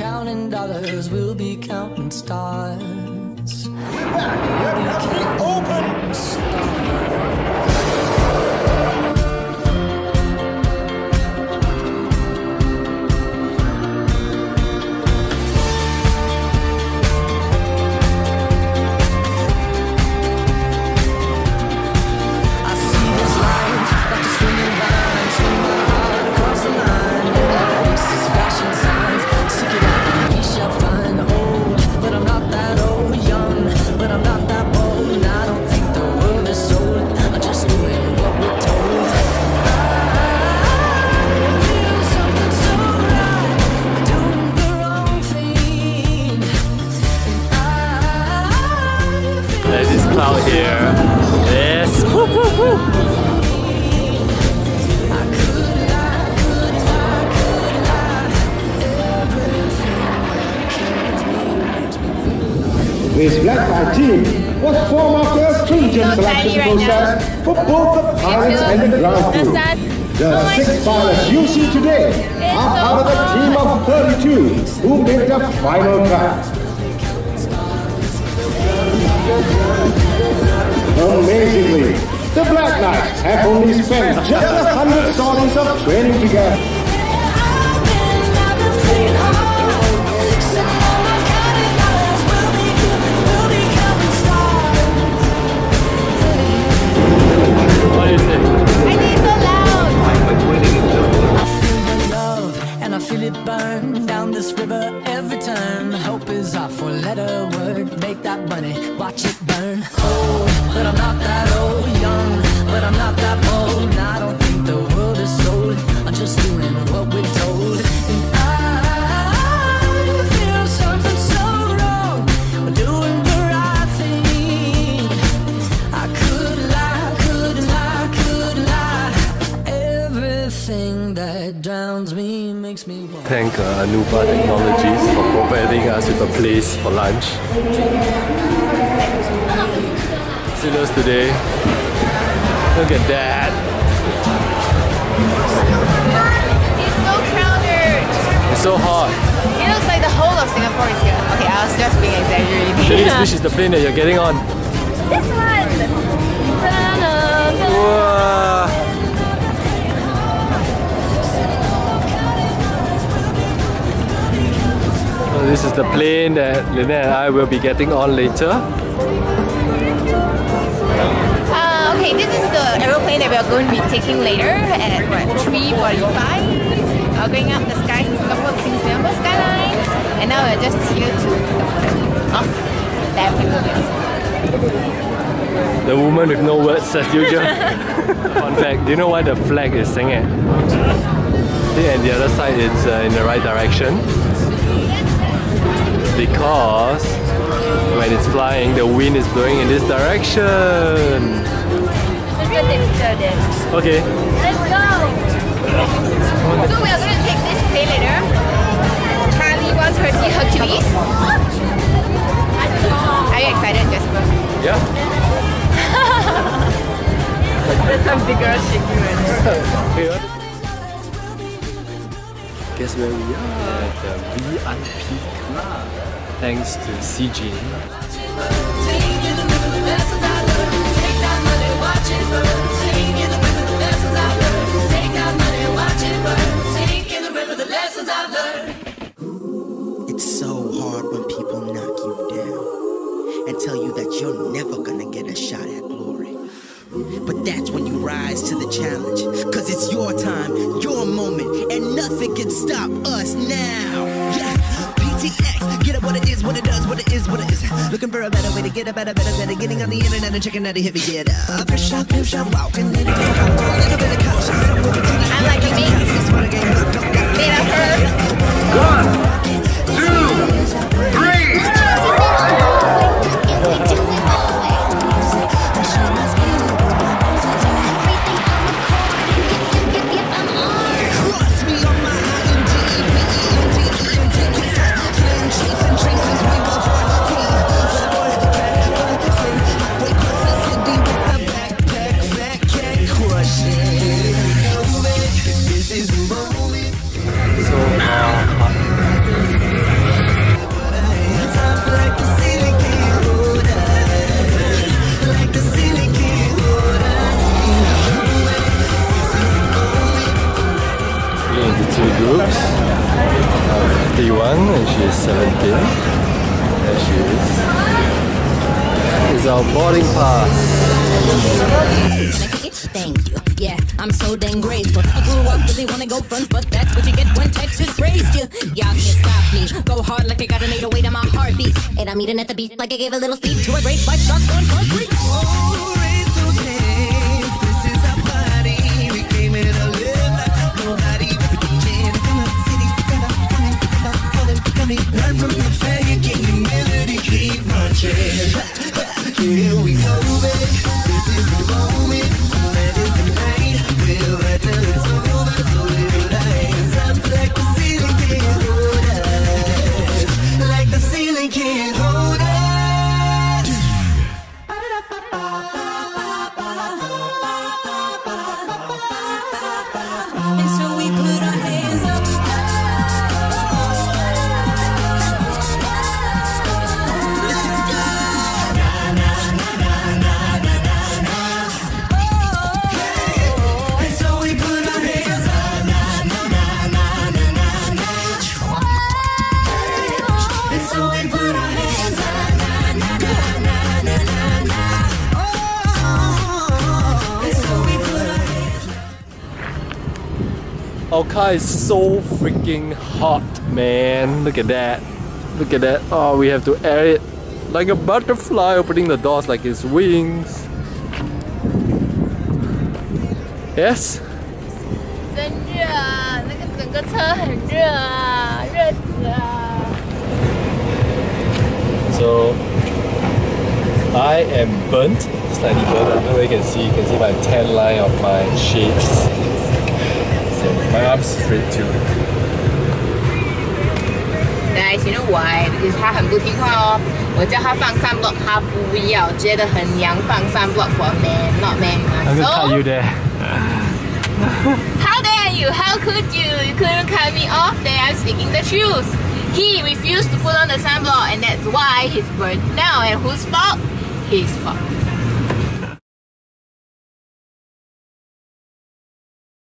counting dollars, we'll be counting stars. Open! There's this cloud here. Yes! Woo, woo, woo. This Black Knight team was formed after a stringent selection process for both the pilots and the ground crew. The 6 pilots you see today are part of the team of 32 who made the final cut. Amazingly, the Black Knights have only spent just 100 sorties of training together. What do you think? I think it's so loud. I feel the love and I feel it burn down this river every turn. Hope is our four-letter word. Make that money, watch it burn. Old, but I'm not that old. Young, but I'm not that bold. And I don't think the world is sold. I'm just doing what we're told. And I feel something so wrong. We're doing the right thing. I could lie, could lie, could lie. Everything that drowns me makes me want. Thank Anupa Technologies for providing us with a place for lunch. See those today? Look at that! It's so crowded. It's so hot. It looks like the whole of Singapore is here. Okay, I was just being exaggerating. Denise, which is the plane that you're getting on? This one! Wow. So this is the plane that Lynette and I will be getting on later. Okay, this is the aeroplane that we are going to be taking later at what, 3:45. Going up the sky, Singapore skyline. And now we're just here to off that pavilion. The woman with no words as usual. Fun fact, do you know why the flag is singing? And the other side it's in the right direction. It's because when it's flying, the wind is blowing in this direction. Let's go take a picture then. Okay. Let's go! So we are going to take this plane later. Charlie 130 Hercules. Are you excited, Jasper? Yeah. There's some bigger shaking right Guess where we are? At the VIP Club. Thanks to CG. It's so hard when people knock you down and tell you that you're never gonna get a shot at glory. But that's when you rise to the challenge, cause it's your time, your moment, and nothing can stop us now. Yeah, PTX, get it what it is, what it does, what it is, what it is. Looking for a better way to get a better, getting on the internet and checking out the hit me get up. First shot, pimp shot, walking in a little bit of caution. I'm like me. Made up her. 1, 2, 3! young and she is 17. There she is. It's our boarding pass. Thank you. Yeah, I'm so dang grateful. I grew up really wanna go front, but that's what you get when Texas raised you. Y'all can't stop me. Go hard like I got an 808 on my heartbeat. And I'm eating at the beat like I gave a little speech to a great white shark on concrete. Oh, raise those hands. This is our party. We came here to live like nobody. Come on, city, come on. Learn from the faggot, get humility, keep marching. Here we go, baby. This is the moment. Let it tonight. We'll let till it's over. So little lines up like the ceiling can't hold us. Like the ceiling can't hold us. And so we put our hands up. Our car is so freaking hot, man. Look at that. Look at that. Oh, we have to air it like a butterfly, opening the doors like its wings. Yes? 真热啊，那个整个车很热啊，热死了。 So I am burnt, slightly burnt. I don't know if you can see my tan line of my shades. So my arms straight too. Guys, you know why? Because 他很不听话哦。我叫他放sunblock，他不要，觉得很娘，放sunblock for man, not man. I'm gonna cut you there. How dare you? How could you? You couldn't cut me off there. I'm speaking the truth. He refused to put on the sunblock, and that's why he's burnt now. And whose fault? His fault.